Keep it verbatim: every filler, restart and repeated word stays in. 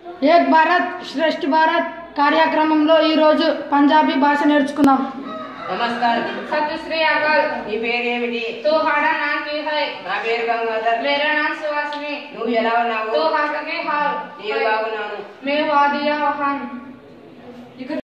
ఏక్ భారత్ శ్రేష్ఠ భారత్ కార్యక్రమంలో ఈ రోజు పంజాబీ భాష నేర్చుకుందాం. నమస్కారం. सत श्री अकाल. నీ పేరేమిటి? तुम्हारा नाम क्या है? నా పేరు గంగాధర్. मेरा नाम सुहासिनी. నువ్వు ఎలా ఉన్నావు? तो हाल के हाल. నేను బాగున్నాను. मैं वादिया वहान.